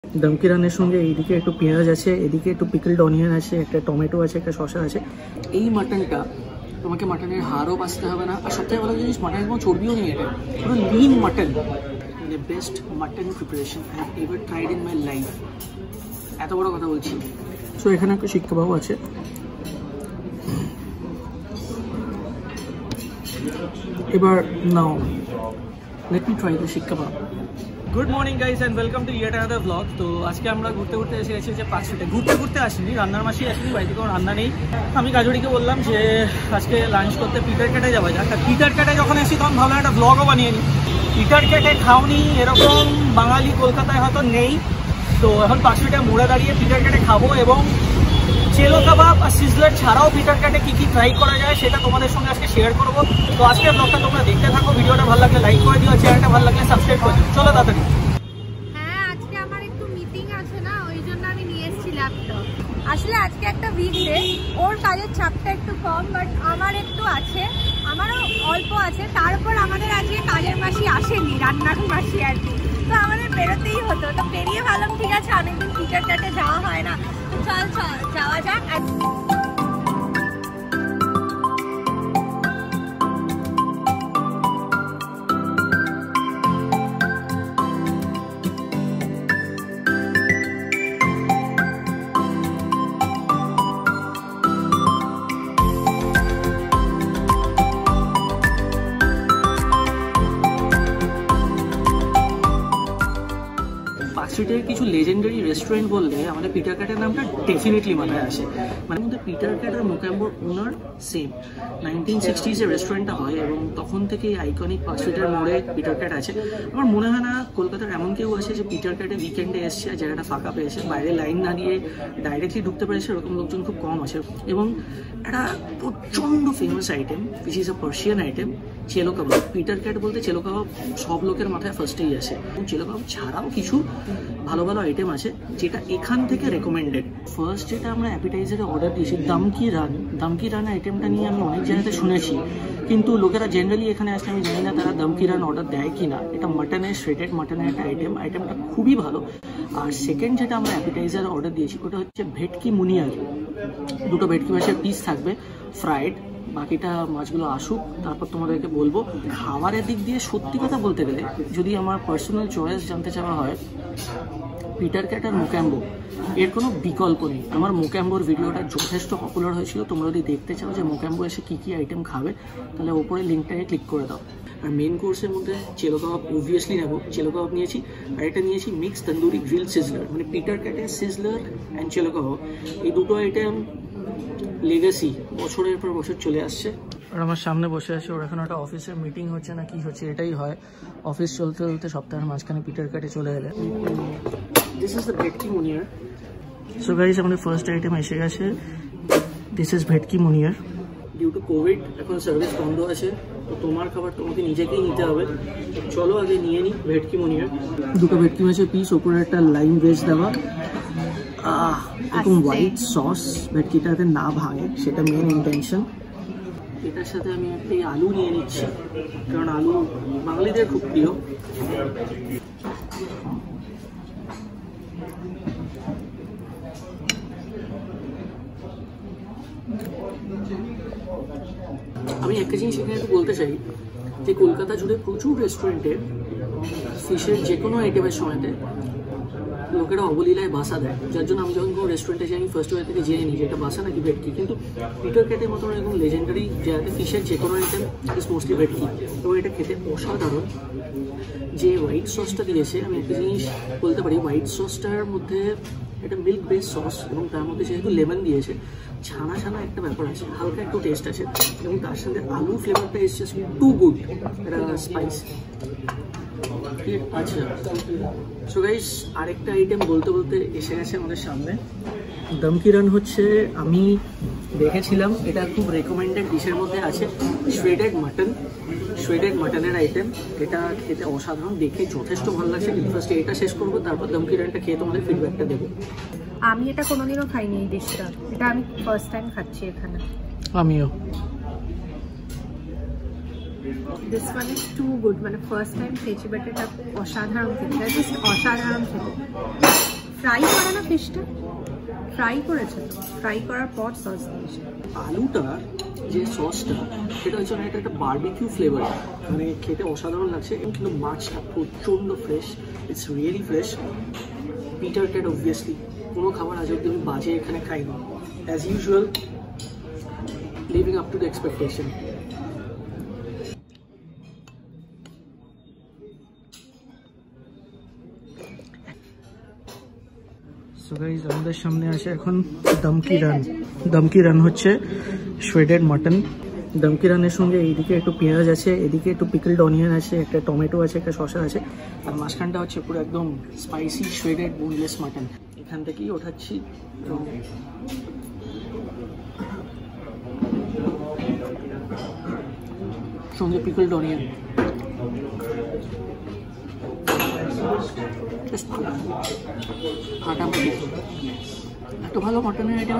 দমকি রানের সঙ্গে এইদিকে একটু পেঁয়াজ আছে, এদিকে একটু পিকলড অনিয়ন আছে, একটা টমেটো আছে, একটা শসা আছে। এই মাটনটা তোমাকে মাটনের হাড়ও বাঁচতে হবে না, আর সবথেকে ভালো জিনিস মাটনের কোনো চর্বিও নেই, এটা পুরো lean mutton. The best mutton preparation I have ever tried in my life. এত বড় কথা বলছি। সো এখানে একটা শিক কাবাব আছে। এবার now let me try the seekh kebab. Good morning guys and welcome to yet another blog. তো আজকে আমরা ঘুরতে ঘুরতে এসে গেছি যে পাঁচশোটে। ঘুরতে আসিনি, রান্নার মাসি আসিনি, বাড়িতে কোনো রান্না নেই। আমি কাজুরিকে বললাম যে আজকে লাঞ্চ করতে পিটার ক্যাটে যাওয়া যাক। আর পিটার ক্যাটে যখন এসি তখন ভাবলাম একটা ব্লগও বানিয়ে নিই। পিটার ক্যাটে খাওনি এরকম বাঙালি কলকাতায় হয়তো নেই। তো এখন পাঁচশোটা মোড়ে দাঁড়িয়ে পিটার ক্যাটে খাবো, এবং চেলো কাবাব আর সিজলার ছাড়াও পিটার ক্যাটে কী কী ট্রাই করা যায় সেটা তোমাদের সঙ্গে আজকে শেয়ার করবো। তো আজকের ব্লগটা তোমরা দেখতে থাকো। ভিডিওটা ভালো লাগলে লাইক করে দিও, চ্যানেলটা ভালো লাগলে সাবস্ক্রাইব করে দিও। চলো তাড়াতাড়ি। হ্যাঁ, আজকে আমার একটু মিটিং আছে না, ওই জন্য আমি নিয়ে এসেছি ল্যাপটপ। আসলে আজকে একটা উইকডে, ওর কাজের চাপটা একটু কম, বাট আমার একটু আছে, আমারও অল্প আছে। তারপর আমাদের আজকে কাজের মাসি আসেনি, রান্নার মাসি আর কি। তো আমাদের বেরোতেই হতো, তো বেরিয়ে ভাবলাম ঠিক আছে, অনেকদিন পিটার ক্যাটে যাওয়া হয় না, তো চল যাওয়া যাক। পাঁচশোটায় কিছু লেজেন্ডারি রেস্টুরেন্ট বললে আমাদের পিটার ক্যাটের নামটা ডেফিনেটলি মাথায় আসে। মানে মধ্যে পিটার ক্যাট আর মোকাম্বোর ওনার সেম। 1960s রেস্টুরেন্টটা হয়, এবং তখন থেকে আইকনিক পাঁচশোটার মোড়ে পিটার ক্যাট আছে। আমার মনে হয় না কলকাতার এমন কেউ আছে যে পিটার ক্যাটে উইকেন্ডে এসছে আর জায়গাটা ফাঁকা পেয়েছে, বাইরে লাইন না দিয়ে ডাইরেক্টলি ঢুকতে পেরেছে, এরকম লোকজন খুব কম আছে। এবং একটা প্রচণ্ড famous item which is a Persian item, chelo kebab. Peter cat বলতে চেলো কাবাব সব লোকের মাথায় ফার্স্টেই আসে। এবং চেলো কাবাব ছাড়াও কিছু ভালো ভালো আইটেম আছে যেটা এখান থেকে রেকমেন্ডেড। ফার্স্ট যেটা আমরা অ্যাপিটাইজারে অর্ডার দিয়েছি দমকি রান আইটেমটা নিয়ে আমি অনেক জায়গাতে শুনেছি, কিন্তু লোকেরা জেনারেলি এখানে আসলে আমি জানি না তারা দমকি রান অর্ডার দেয় কি না। এটা মাটনের শ্রেডেড মাটনের একটা আইটেমটা খুবই ভালো। আর সেকেন্ড যেটা আমরা অ্যাপিটাইজারে অর্ডার দিয়েছি ওটা হচ্ছে ভেটকি মুনিয়ার। দুটো ভেটকি মাছের পিস থাকবে ফ্রাইড, বাকিটা মাছগুলো আসুক তারপর তোমাদেরকে বলবো। খাবারের দিক দিয়ে সত্যি কথা বলতে গেলে যদি আমার পার্সোনাল চয়েস জানতে চাওয়া হয়, পিটার ক্যাট আর মোকাম্বো এর কোনো বিকল্প নেই। আমার মোকাম্বোর ভিডিওটা যথেষ্ট পপুলার হয়েছিল। তোমরা যদি দেখতে চাও যে মোকাম্বো এসে কী কী আইটেম খাবে, তাহলে ওপরে লিঙ্কটাকে ক্লিক করে দাও। আর মেন কোর্সের মধ্যে চেলো কাবাব অবভিয়াসলি নেবো, চেলো কাবাব নিয়েছি। আর এটা নিয়েছি মিক্স তন্দুরি গ্রিল সিজলার, মানে পিটার ক্যাটের সিজলার অ্যান্ড চেলো কাবাব। এই দুটো আইটেম লেগেসি বছরের পর বছর চলে আসছে। আর আমার সামনে বসে আছে, ওর এখন একটা অফিসের মিটিং হচ্ছে না কি হচ্ছে, এটাই হয় অফিস চলতে চলতে সপ্তাহের মাঝখানে পিটার ক্যাটে চলে এলে। This is the bhetki meuniere. So guys, আমাদের ফার্স্ট আইটেম এসে গেছে। This is bhetki meuniere. Due to covid এখন সার্ভিস বন্ধ আছে, তো তোমার খাবার তোমাকে নিজেকেই নিতে হবে। চলো আগে নিয়ে নিই ভেটকি মুনিয়ার। দুটো ভেটকি মাছের পিস, ওপরে একটা লাইম ভেজ দেওয়া, এরকম হোয়াইট সস ভেটকিটাতে না ভাঙে সেটা মেন ইন্টেনশন। এটার সাথে আমি একটা আলু নিয়ে নিচ্ছি, কারণ আলু বাঙালিদের খুব প্রিয়। আমি একটা জিনিস এখানে একটু বলতে চাই যে কলকাতা জুড়ে প্রচুর রেস্টুরেন্টে ফিশের যে কোনো আইটেমের সময়তে লোকেরা অবলীলায় বাসা দেয়, যার জন্য আমি যখন কোনো রেস্টুরেন্টে যাই আমি ফার্স্ট ওয়ে থেকে জেনে নিই যে এটা বাসা নাকি ভেটকি। কিন্তু পিটার ক্যাটের মতন এরকম লেজেন্ডারি জায়গাতে ফিশের যে কোনো আইটেম ইজ মোস্টলি ভেটকি, এবং এটা খেতে অসাধারণ। যে হোয়াইট সসটা দিয়েছে, আমি একটা জিনিস বলতে পারি, হোয়াইট সসটার মধ্যে একটা মিল্ক বেস সস, এবং তার মধ্যে যেহেতু লেমন দিয়েছে, ছানা ছানা একটা ব্যাপার আছে, হালকা একটু টেস্ট আছে, এবং তার সাথে আলু ফ্লেভারটা এসছে টু গুড, একটা স্পাইস। আচ্ছা, সো গাইস, আরেকটা আইটেম বলতে বলতে এসে গেছে আমাদের সামনে। দমকি রান হচ্ছে, আমি দেখেছিলাম এটা খুব রেকমেন্ডেড ডিশের মধ্যে আছে। শ্রেডেড মাটনের আইটেম, এটা খেতে অসাধারণ, দেখে যথেষ্ট ভালো লাগছে। কিন্তু ফার্স্টে এটা শেষ করবো, তারপর দমকি রানটা খেয়ে তোমাদের ফিডব্যাকটা দেবো। আমি এটা কোনোদিনও খাইনি এই ডিশটা, এটা আমি ফার্স্ট টাইম খাচ্ছি এখানে। আমিও। This one is too good, মানে ফার্স্ট টাইম খেয়েছি বাট এটা অসাধারণ খেতে, জাস্ট অসাধারণ খেতে। ফ্রাই করে না ফিশটা, ফ্রাই করেছে তো, ফ্রাই করার পর সস দিয়েছে। আলুটা যে সসটা সেটা হচ্ছে অনেকটা একটা বারবিকিউ ফ্লেভার, মানে খেতে অসাধারণ লাগছে। এবং কিন্তু মাছটা প্রচণ্ড fresh, it's really fresh. Peter Cat obviously কোনো খাবার আজ অব্দি আমি বাজে এখানে খাইনি, as usual living up to the expectation. So guys, আমাদের সামনে আছে এখন দমকি রান। দমকি রান হচ্ছে শ্রেডেড মাটন। দমকি রানের সঙ্গে এইদিকে একটু পেঁয়াজ আছে, এদিকে একটু পিকলড অনিয়ন আছে, একটা টমেটো আছে, একটা শসা আছে, আর মাঝখানটা হচ্ছে পুরো একদম স্পাইসি শ্রেডেড বোনলেস মাটন। এখান থেকেই ওঠাচ্ছি। সঙ্গে পিকলড অনিয়ন, ফাটাফাটি। এত ভালো মাটনের আইটেম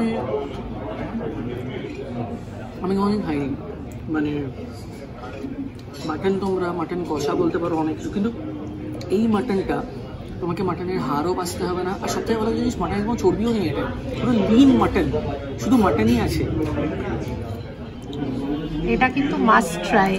আমি কোনোদিন খাইনি। মানে মাটন তোমরা মাটন কষা বলতে পারো অনেক কিছু, কিন্তু এই মাটনটা তোমাকে মাটনের হাড়ও বাঁচতে হবে না। আর সবথেকে ভালো জিনিস, মাটনের কোনো চর্বিও নেই, এটা পুরো লিন মাটন, শুধু মাটনই আছে। এটা কিন্তু মাস্ট ট্রাই।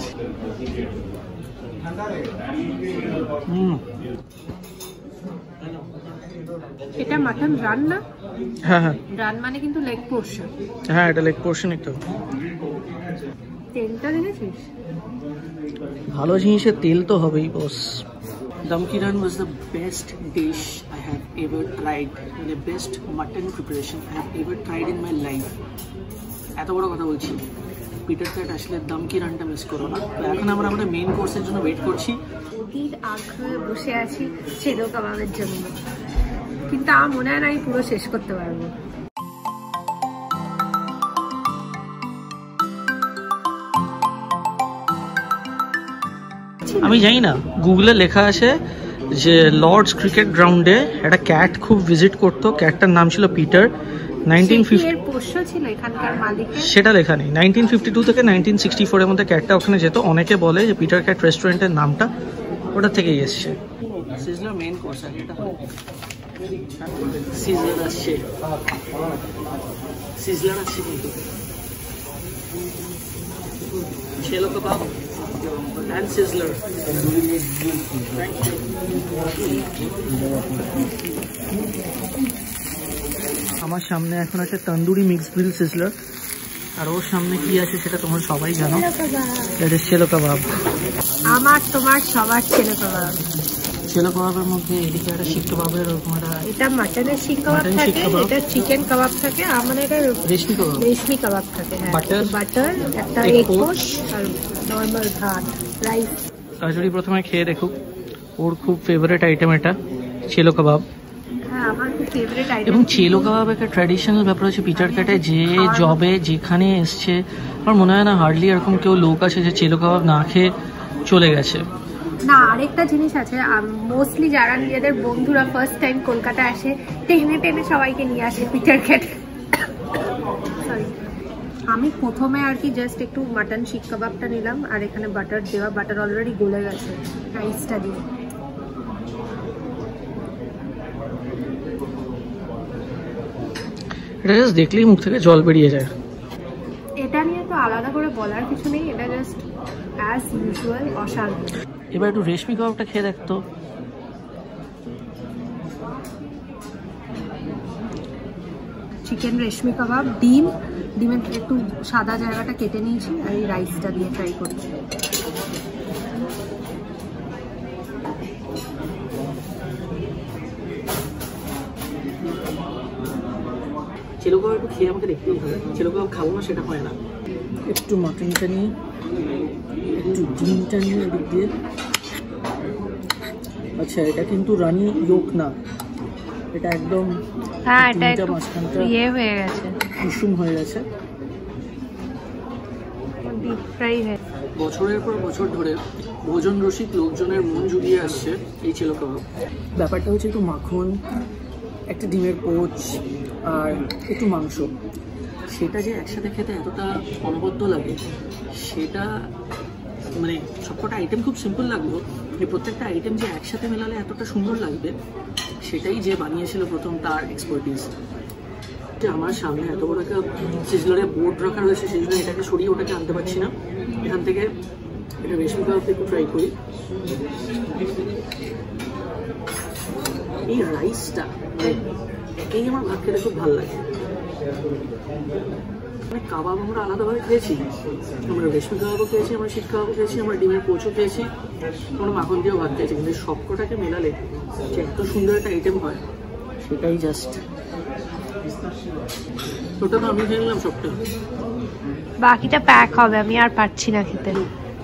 এটা মাটন রান না? হ্যাঁ হ্যাঁ, রান মানে কিন্তু লেগ পোর্শন। হ্যাঁ এটা লেগ পোর্শন। একটু তেলটা দেখেছিস? ভালো জিনিসের তেল তো হবেই বস। Damki Run was the best dish I have ever tried, the best mutton preparation I have ever tried in my life. এত বড় কথা বলছি, পিটার ক্যাট আসলে দমকি রানটা মিস করো না। তো এখন আমরা মেইন কোর্সের জন্য ওয়েট করছি। অধীর আগ্রহে বসে আছি চেলো কাবাবের জন্য, কিন্তু আমার মনে হয় না আমি পুরো শেষ করতে পারবো। আমি জানি না, গুগলে লেখা আছে যে লর্ডস ক্রিকেট গ্রাউন্ডে একটা ক্যাট খুব ভিজিট করতো, ক্যাটটার নাম ছিল পিটার। 1950 পোষ্য ছিল এখানকার মালিক, সেটা লেখা নেই। 1952 থেকে 1964 এর মধ্যে ক্যাটটা ওখানে যেত। অনেকে বলে যে পিটার ক্যাট রেস্টুরেন্টের নামটা ওটা থেকেই এসছে। সিজলার মেইন কোর্স আর এটা সিজলার আসছে, সিজলার আসছে কিন্তু চেলো কাবাব and sizzler. আমার সামনে এখন আছে তন্দুরি মিক্স গ্রিল সিজলার, আর ওর সামনে কি আছে সেটা তোমরা সবাই জানো, এটা চেলো কাবাব। আমার তোমার সবার চেলো কাবাব। চেলো কাবাবের মধ্যে এদিকে একটা শিক কাবাবের ওরকম একটা, এটা মাটনের শিক কাবাব থাকে, এটা চিকেন কাবাব থাকে, আমার এটা রেশমি কাবাব, রেশমি কাবাব থাকে। বাটার একটা এগ পোস্ট আর নরমাল ভাত রাইস। কাজুরি প্রথমে খেয়ে দেখুক, ওর খুব ফেভারিট আইটেম এটা চেলো কাবাব। হ্যাঁ, আমার খুব ফেভারিট আইটেম। এবং চেলো কাবাব একটা ট্র্যাডিশনাল ব্যাপার হচ্ছে পিটার ক্যাটে, যে জবে যেখানে এসছে আমার মনে হয় না হার্ডলি এরকম কেউ লোক আছে যে চেলো কাবাব না খেয়ে চলে গেছে। না, আরেকটা জিনিস আছে, মোস্টলি যারা নিজেদের বন্ধুরা ফার্স্ট টাইম কলকাতা আসে টেনে টেনে সবাইকে নিয়ে আসে পিটার ক্যাট। সরি, আমি প্রথমে আর কি জাস্ট একটু মাটন শিক কাবাবটা নিলাম, আর এখানে বাটার দেওয়া, বাটার অলরেডি গলে গেছে রাইসটা দিয়ে। এটা জাস্ট দেখলেই মুখ থেকে জল বেরিয়ে যায়। এটা নিয়ে তো আলাদা করে বলার কিছু নেই, এটা জাস্ট অ্যাজ ইউজুয়াল অসাধারণ। এবার একটু রেশমি কাবাবটা খেয়ে দেখতো। চিকেন রেশমি কাবাব, ডিমের একটু সাদা জায়গাটা কেটে নিয়েছি, আর এই রাইসটা দিয়ে ট্রাই করছি। চেলো কাবাব একটু খেয়ে আমাকে দেখতেই হবে, চেলো কাবাব খাবো না সেটা হয় না। একটু মাটনটা নিয়ে, একটু ডিমটা নিয়ে এদিক দিয়ে। আচ্ছা, এটা কিন্তু রানি ইয়োক না, এটা একদম হ্যাঁ, এটা একটু ইয়ে হয়ে গেছে, কুসুম হয়ে গেছে, ডিপ ফ্রাই হয়ে। বছরের পর বছর ধরে ভোজন রসিক লোকজনের মন জুড়িয়ে আসছে এই চেলো কাবাব। ব্যাপারটা হচ্ছে একটু মাখন, একটা ডিমের পোচ আর একটু মাংস, সেটা যে একসাথে খেতে এতটা অনবদ্য লাগে সেটা মানে সবকটা আইটেম খুব সিম্পল লাগলো, এই প্রত্যেকটা আইটেম যে একসাথে মেলালে এতটা সুন্দর লাগবে সেটাই যে বানিয়েছিল প্রথম তার এক্সপার্টিস। আমার সামনে এত বড় একটা সিজলারের বোর্ড রাখা রয়েছে, সেই জন্য এটাকে সরিয়ে ওটাকে আনতে পারছি না। এখান থেকে এটা রেশমি কাবাবটা একটু ট্রাই করি। এই রাইসটা এই আমার ভাত খেতে খুব ভালো লাগে। মানে কাবাব আমরা আলাদাভাবে খেয়েছি, আমরা রেশমি কাবাবও খেয়েছি, আমরা শিক কাবাবও খেয়েছি, আমরা ডিমের পোচও খেয়েছি, আমরা মাখন দিয়েও ভাত খেয়েছি, কিন্তু সবকটাকে মেলালে যে এত সুন্দর একটা আইটেম হয় সেটাই জাস্ট। ওটা তো আমি খেয়ে নিলাম সবটা, বাকিটা প্যাক হবে, আমি আর পারছি না খেতে।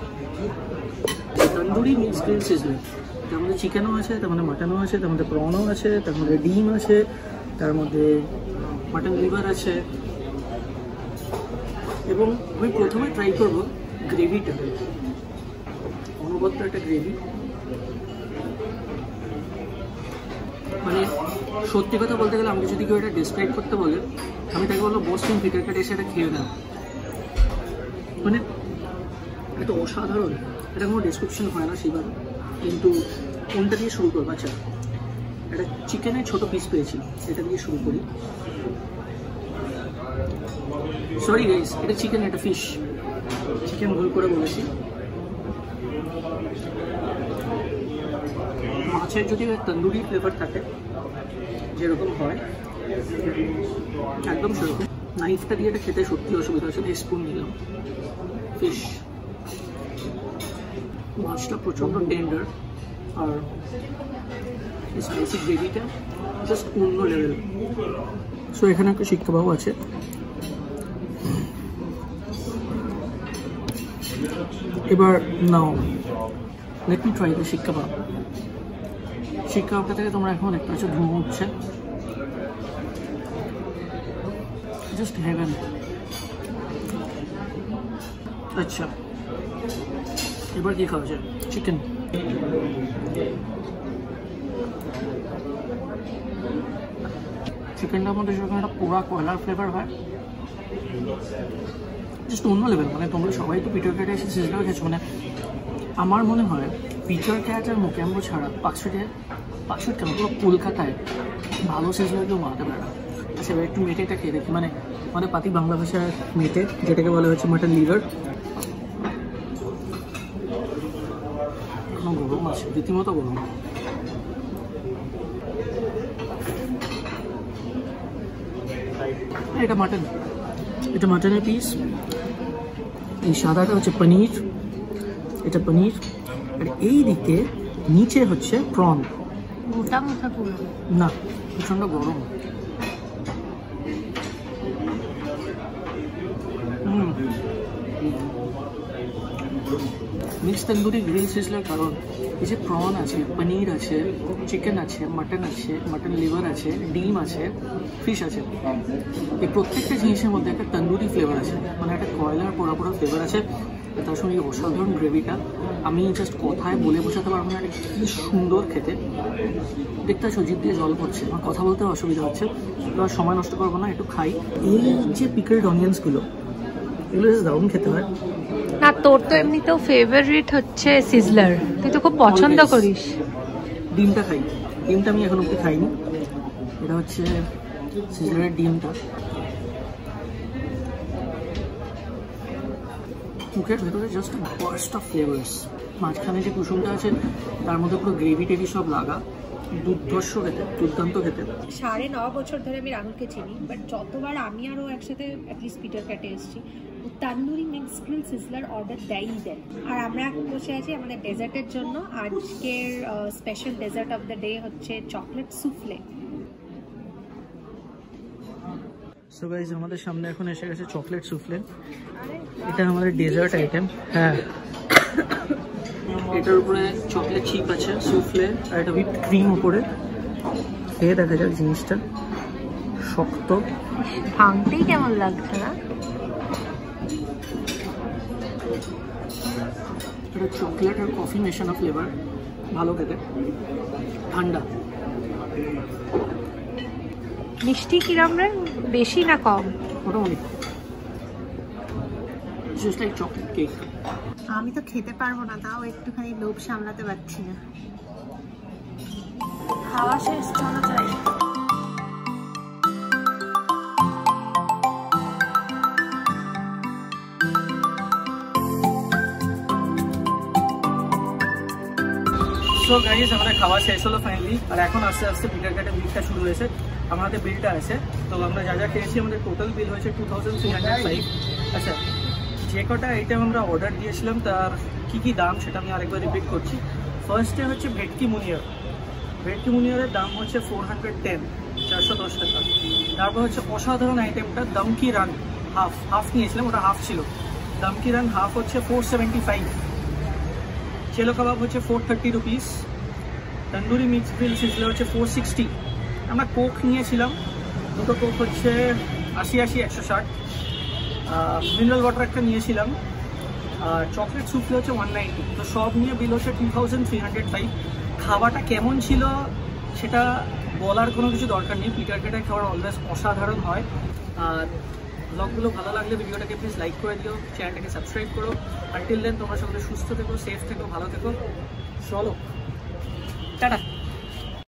তন্দুরি মিক্স গ্রিল সিজলার, তার মধ্যে চিকেনও আছে, তার মধ্যে মাটনও আছে, তার মধ্যে প্রনও আছে, তার মধ্যে ডিম আছে, তার মধ্যে মাটন লিভার আছে। এবং আমি প্রথমে ট্রাই করবো গ্রেভিটা, অনবদ্য একটা গ্রেভি। মানে সত্যি কথা বলতে গেলে আমি যদি কেউ এটা ডিসক্রাইব করতে বলে, আমি তাকে বলবো বস্টিন পিটার কাট এসে এটা খেয়ে দাও। মানে এটা অসাধারণ, এটা কোনো ডিসক্রিপশন হয় না সেইভাবে। কিন্তু কোনটা দিয়ে শুরু করবো? আচ্ছা, একটা চিকেনের ছোটো পিস পেয়েছি, এটা দিয়ে শুরু করি। সরি গাইস, এটা চিকেন, এটা ফিশ, চিকেন ভুল করে বলেছি। মাছের যদি তন্দুরি ফ্লেভার থাকে যেরকম হয় একদম সেরকম। নাইফটা দিয়ে এটা খেতে সত্যি অসুবিধা হচ্ছে, স্পুন নিলাম। ফিশ মাছটা প্রচণ্ড টেন্ডার, আর স্পাইসি গ্রেভিটা জাস্ট অন্য লেভেল। সো এখানে একটা শিক কাবাব আছে, এবার now let me try the seekh kebab. শিক কাবাবটা থেকে তোমরা এখন দেখতে পাচ্ছ ধোঁয়া উঠছে, জাস্ট হেভেন। আচ্ছা, এবার কি খাওয়া যায়? চিকেন। চিকেনটার মধ্যে সেরকম একটা পোড়া কয়লার ফ্লেভার হয়, জাস্ট অন্য লেভেল। মানে তোমরা সবাই তো পিটার ক্যাটে এসে সিজলার খেয়েছো, মানে আমার মনে হয় পিটার ক্যাট আর মোক্যাম্বো ছাড়া পাঁচশো কেন পুরো কলকাতায় ভালো সিজলার কেউ বানাতে পারে না। আচ্ছা, এবার একটু মেটেটা খেয়ে দেখি, মানে আমাদের পাতি বাংলা ভাষার মেটে, যেটাকে বলা হচ্ছে মাটন লিভার। কোনো গরম আছে, রীতিমতো গরম। এটা মাটন, এটা মাটনের পিস। এই সাদাটা হচ্ছে পনির, এটা পনির। আর এই দিকে নিচে হচ্ছে প্রন। মোটা মোটা পুরো না, প্রচণ্ড গরম। মিক্স তন্দুরি গ্রিল সিজলার, কারণ এই যে প্রন আছে, পনির আছে, চিকেন আছে, মাটন লিভার আছে, ডিম আছে, ফিশ আছে, এই প্রত্যেকটা জিনিসের মধ্যে একটা তন্দুরি ফ্লেভার আছে, মানে একটা কয়লার পোড়া পোড়া ফ্লেভার আছে। তার সঙ্গে এই অসাধারণ গ্রেভিটা আমি জাস্ট কথায় বলে বোঝাতে পারবো না, কি সুন্দর খেতে। দেখতে পাচ্ছ জিভ দিয়ে জল পড়ছে, আমার কথা বলতে অসুবিধা হচ্ছে। এবার সময় নষ্ট করবো না, একটু খাই। এই যে পিকলড অনিয়ন্সগুলো, এগুলো জাস্ট দারুণ খেতে হয়। না, তোর তো এমনিতেও ফেভারিট হচ্ছে সিজলার, তুই তো খুব পছন্দ করিস। ডিমটা খাই, ডিমটা আমি এখন অব্দি খাইনি। এটা হচ্ছে সিজলারের ডিমটা। মুখের ভেতরে জাস্ট বার্স্ট অফ ফ্লেভার্স। মাঝখানে যে কুসুমটা আছে তার মধ্যে পুরো গ্রেভি টেভি সব লাগা, দুর্ধর্ষ খেতে, দুর্দান্ত খেতে। 9.5 বছর ধরে আমি রাহুলকে চিনি, বাট যতবার আমি আরও একসাথে অ্যাটলিস্ট পিটার ক্যাটে এসেছি, tandoori mix grill sizzler order দেয়ই দেয়। আর আমরা এখন বসে আছি আমাদের ডেজার্টের জন্য। আজকের special dessert of the day হচ্ছে চকলেট সুফলে। সো গাইস, আমাদের সামনে এখন এসে গেছে চকলেট সুফলে। এটা আমাদের ডেজার্ট আইটেম। হ্যাঁ, এটার উপরে চকলেট চিপ আছে, সুফলে, আর এটা হুইপ ক্রিম উপরে। খেয়ে দেখা যাক জিনিসটা, শক্ত, ভাঙতেই কেমন লাগছে না? এটা চকলেট আর কফি মেশানো ফ্লেভার, ভালো খেতে, ঠান্ডা। মিষ্টি কিরম রে, বেশি না কম? মোটামুটি জাস্ট লাইক চকলেট কেক। আমি তো খেতে পারবো না, তাও একটুখানি লোভ সামলাতে পারছি না। খাওয়া শেষ, চলো যাই। সো গাইস আমাদের খাওয়া শেষ হলো ফাইনালি, আর এখন আস্তে আস্তে পিটার ক্যাটের বিলটা শুরু হয়েছে। আমাদের বিলটা আছে, তো আমরা যা যা খেয়েছি আমাদের টোটাল বিল হয়েছে 2305। আচ্ছা, যে কটা আইটেম আমরা অর্ডার দিয়েছিলাম তার কি কি দাম সেটা আমি আরেকবার রিপিট করছি। ফার্স্টে হচ্ছে ভেটকি মুনিয়ার। ভেটকি মুনিয়ারের দাম হচ্ছে 410, 410 টাকা। তারপর হচ্ছে অসাধারণ আইটেমটা দমকি রান, হাফ নিয়েছিলাম, ওটা হাফ ছিল। দমকি রান হাফ হচ্ছে 475। চেলো কাবাব হচ্ছে 430 rupees. Tandoori mix grill sizzler হচ্ছে 460। আমরা কোক নিয়েছিলাম, দুটো কোক হচ্ছে 80, 160। মিনারেল ওয়াটার একটা নিয়েছিলাম, আর চকলেট সুপলে হচ্ছে 190। তো সব নিয়ে বিল হচ্ছে 2305। খাওয়াটা কেমন ছিল সেটা বলার কোনো কিছু দরকার নেই, পিটার ক্যাটের খাবার অলওয়েজ অসাধারণ হয়। আর ব্লগগুলো ভালো লাগলে ভিডিওটাকে প্লিজ লাইক করে দিও, চ্যানেলটাকে সাবস্ক্রাইব করো। আনটিল দেন তোমরা সকলে সুস্থ থেকো, সেফ থেকো, ভালো থেকো। চলো টাটা।